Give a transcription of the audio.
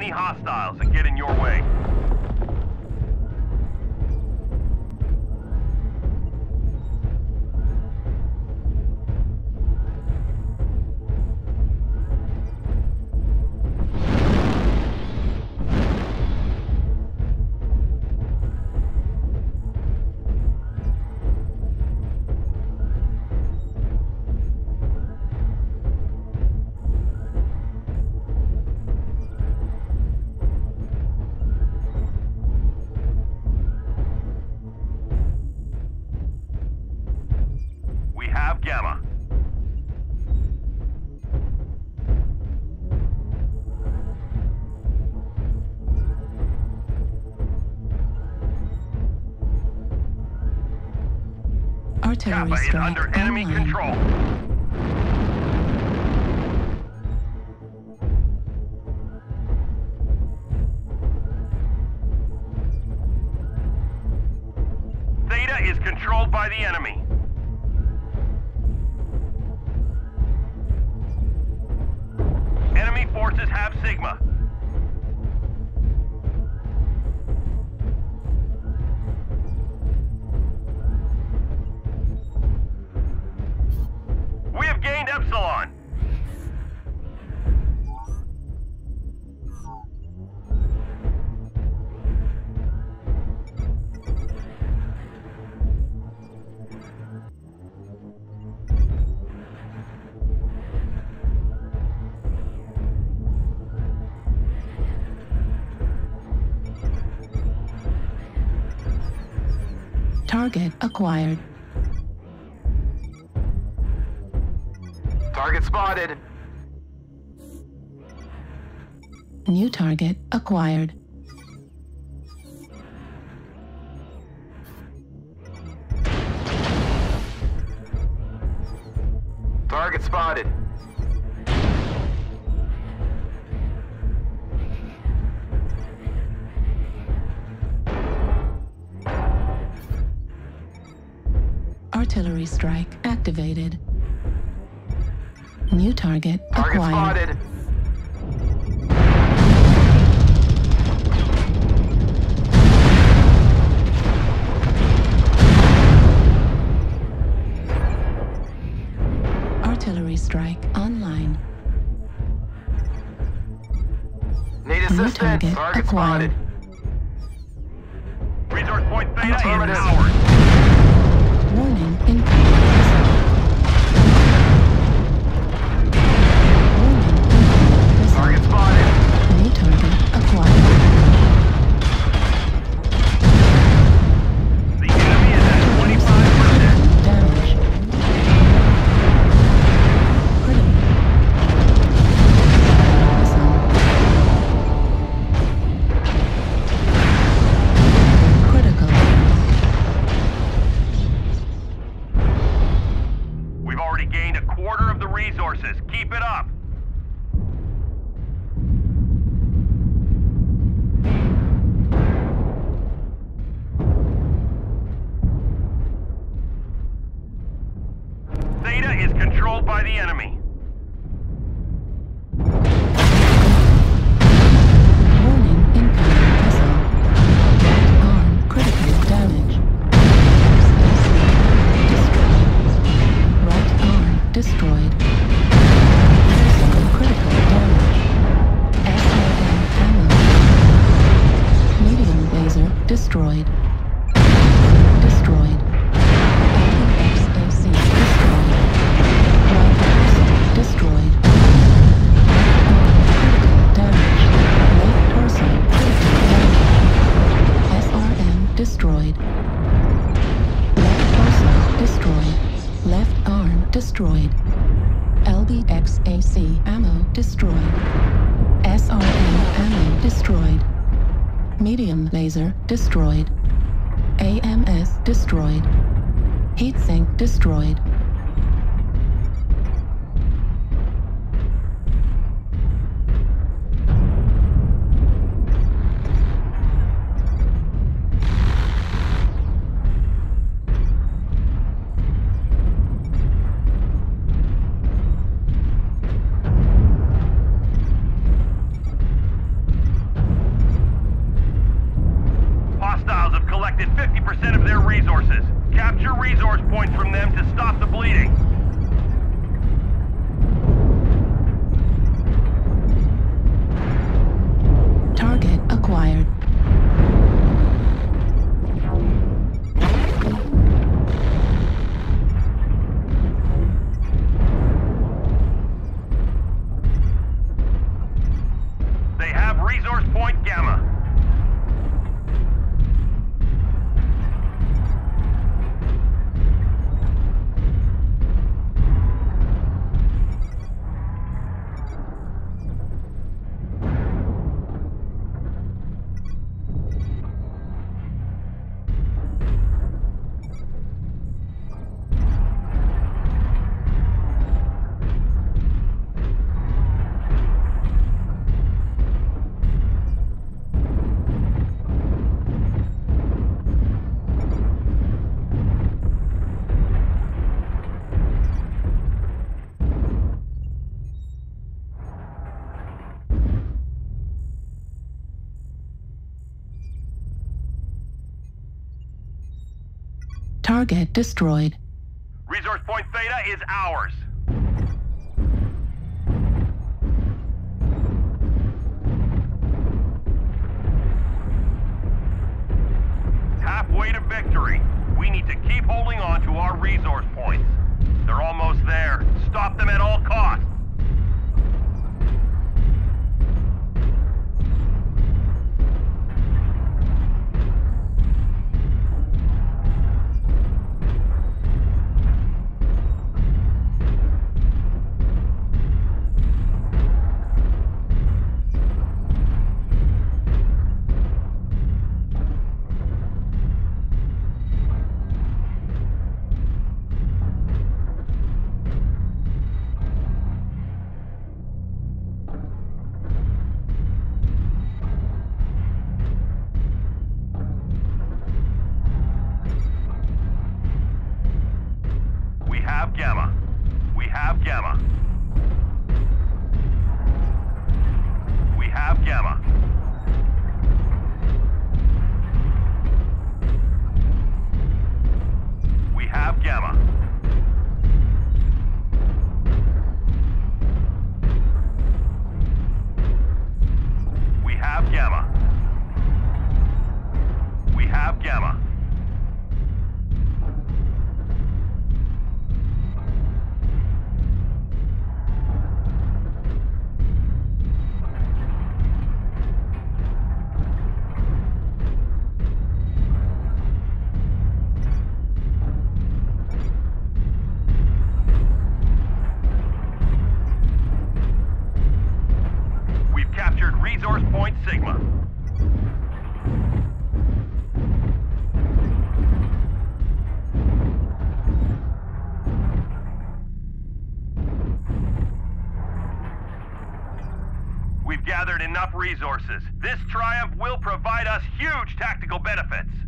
any hostiles that get in your way. Have Gamma. Artillery Kappa is strike under enemy online. control. Theta is controlled by the enemy. Enemy forces have Sigma. We have gained Epsilon. Target acquired. Target spotted. New target acquired. Target spotted. Artillery strike activated. New target Target acquired. spotted. Artillery strike online. Need New assistance. target Target acquired. spotted. Resource point Theta is Artillery. powered. Warning incoming missile. Warning incoming missile. Target spotted. New target acquired. The enemy is at 25%. Damage. Critical. Missile. Critical. We've already gained a quarter of the resources. Keep it up. Theta is controlled by the enemy. Warning incoming missile. Arm critical damage. Right arm destroyed. Missile critical damage. SRM ammo. Medium laser destroyed. Destroyed. LPXAC destroyed. Right missile destroyed. Critical damage. Left torso critical damage. SRM destroyed. Left torso destroyed. Left arm destroyed. LBXAC ammo destroyed. SRM ammo destroyed. Medium laser destroyed. AMS destroyed. Heatsink destroyed. 50% of their resources. Capture resource points from them to stop the bleeding. Target acquired. They have resource point Gamma. Target destroyed. Resource point Theta is ours. Halfway to victory. We need to keep holding on to our resource points. They're almost there. Stop them at all costs. We have Gamma. We have Gamma. We have Gamma. We have Gamma. We have Gamma. We have Gamma. We've captured resource point Sigma. We've gathered enough resources. This triumph will provide us huge tactical benefits.